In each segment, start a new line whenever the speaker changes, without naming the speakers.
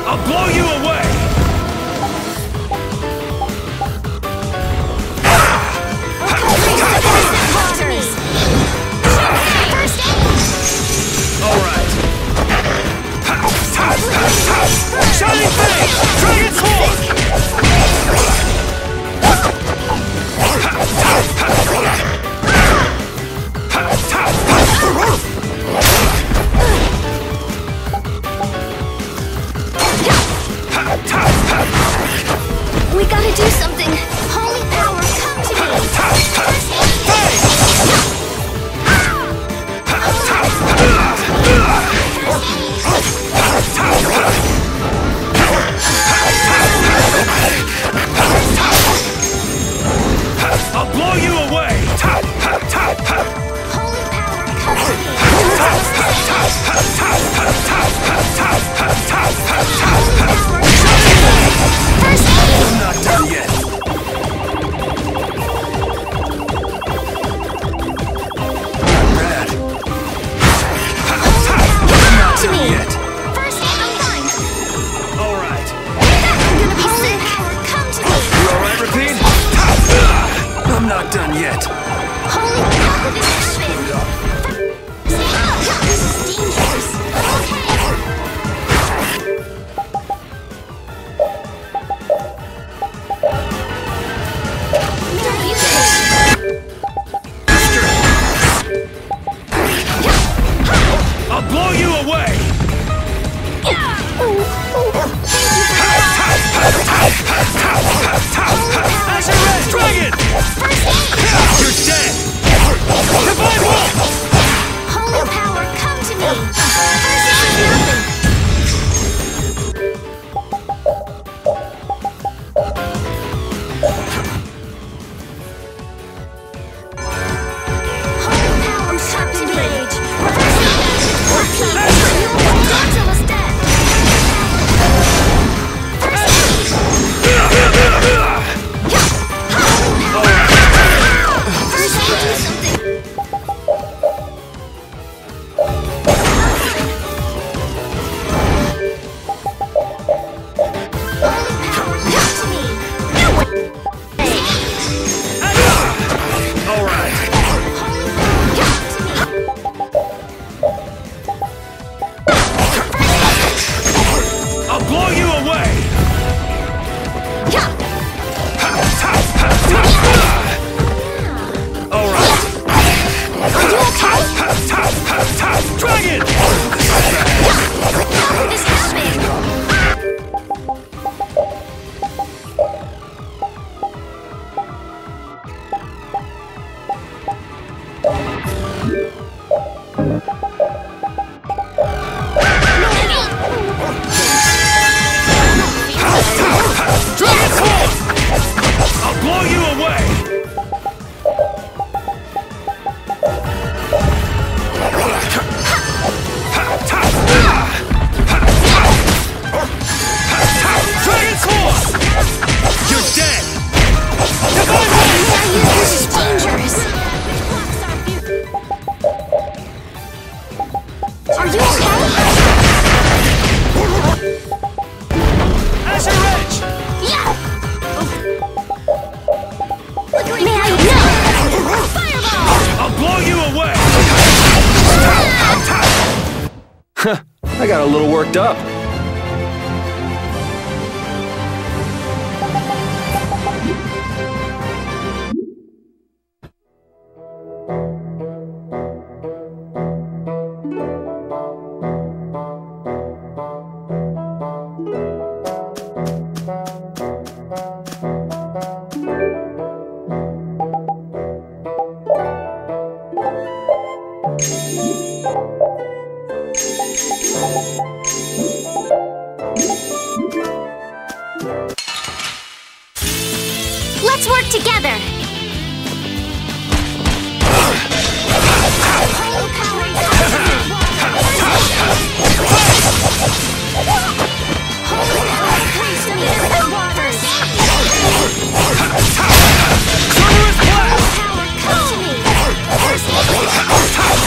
I'll blow you away! Alright. Shining Flame! Dragon's Horn!
We gotta do something! Holy power, come to me!
I'll blow you away!
Holy power, come to me! First aid!
I'm not done yet! Rad! I'm not done yet!
First aid, I'm fine!
Alright!
I'm gonna be sick! Come to me!
You alright, Rapine? I'm not done yet!
Holy power, this is This is dangerous! Okay!
I'll blow you away! Azure Red Dragon! You're dead! Divine Wolf!
Holy power, come to me! First aid is nothing! Holy power, come to rage! Godzilla's dead! First aid, do something! Holy power, come to me!
Alright!
Holy power, come to me!
I'll blow you away! Alright!
Are you okay?
Dragon!
How did this happen?
Dragon's Horn! I'll blow you away! Dragon's Horn! You're dead! Divine Wolf!
This is dangerous. Are you okay?
Azure Edge!
Yeah! May I know? Fireball!
I'll blow you away!
I got a little worked up.
Let's work together!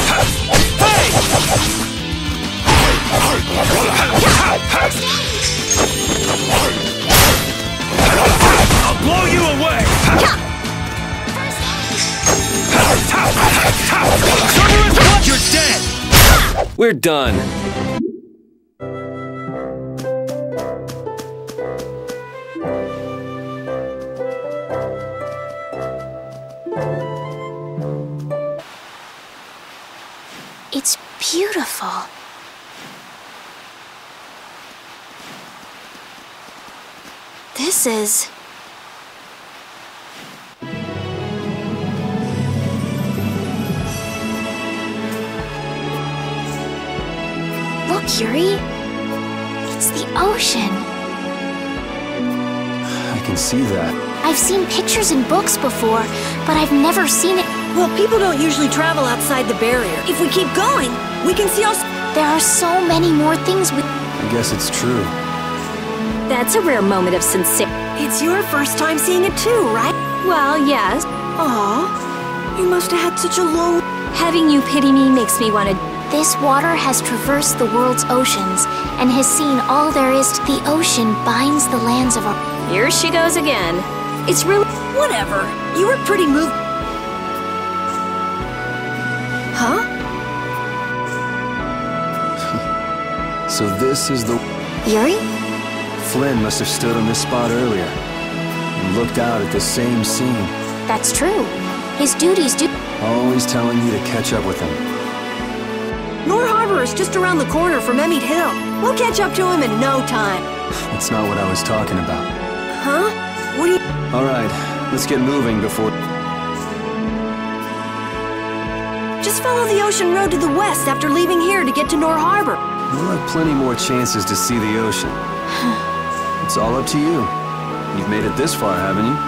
Hey!
I'll blow you away! You're dead!
We're done.
It's beautiful. This is... Look, Yuri. It's the ocean.
I can see that.
I've seen pictures in books before, but I've never seen it.
Well, people don't usually travel outside the barrier. If we keep going, we can see all...
There are so many more things we...
I guess it's true.
That's a rare moment of sincerity. It's your first time seeing it too, right? Well, yes. Aw, you must have had such a long... Having you pity me makes me want to...
This water has traversed the world's oceans and has seen all there is to... The ocean binds the lands of our...
Here she goes again. It's really... Whatever. You were pretty moved... Huh?
So this is the...
Yuri?
Flynn must have stood on this spot earlier and looked out at the same scene.
That's true. His duties do...
Always telling me to catch up with him.
Nor Harbor is just around the corner from Emmett Hill. We'll catch up to him in no time.
That's not what I was talking about.
Huh? What do you...
All right, let's get moving before...
Just follow the ocean road to the west after leaving here to get to Nor Harbor.
We'll have plenty more chances to see the ocean. It's all up to you. You've made it this far, haven't you?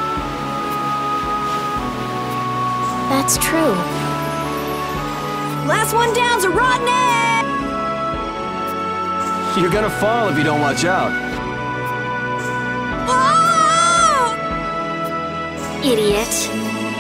That's true.
Last one down's a rotten egg!
You're gonna fall if you don't watch out.
Oh!
Idiot.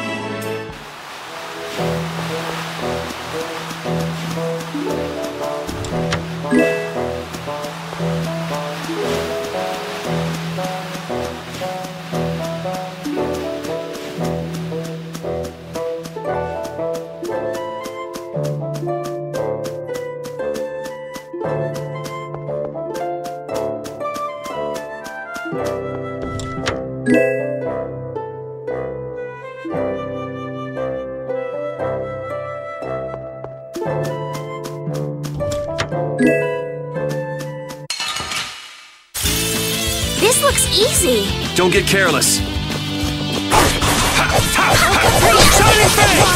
This looks easy.
Don't get careless.
Shining Fang!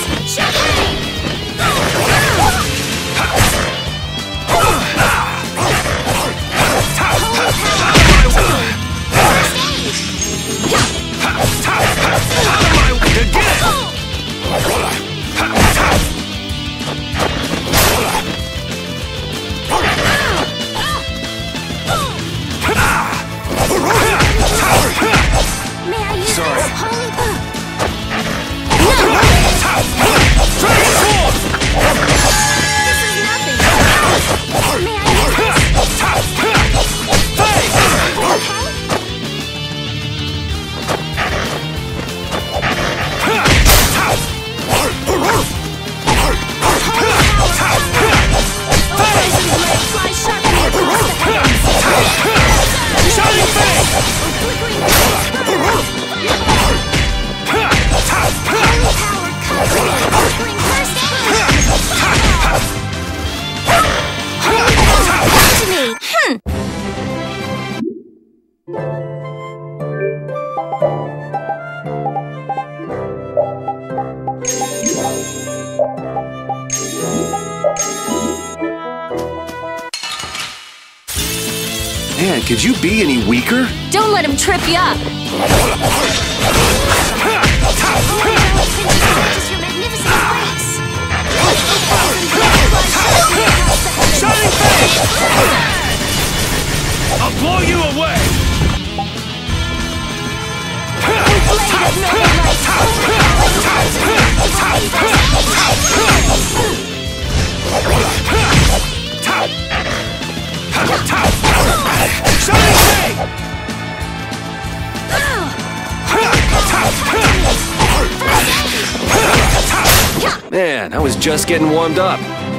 May I use
Sorry.
this holy book? This is nothing. May I use this? Okay?
Man, could you be any weaker?
Don't let him trip you up!
Shining Fang! I'll blow you away!
Man, I was just getting warmed up.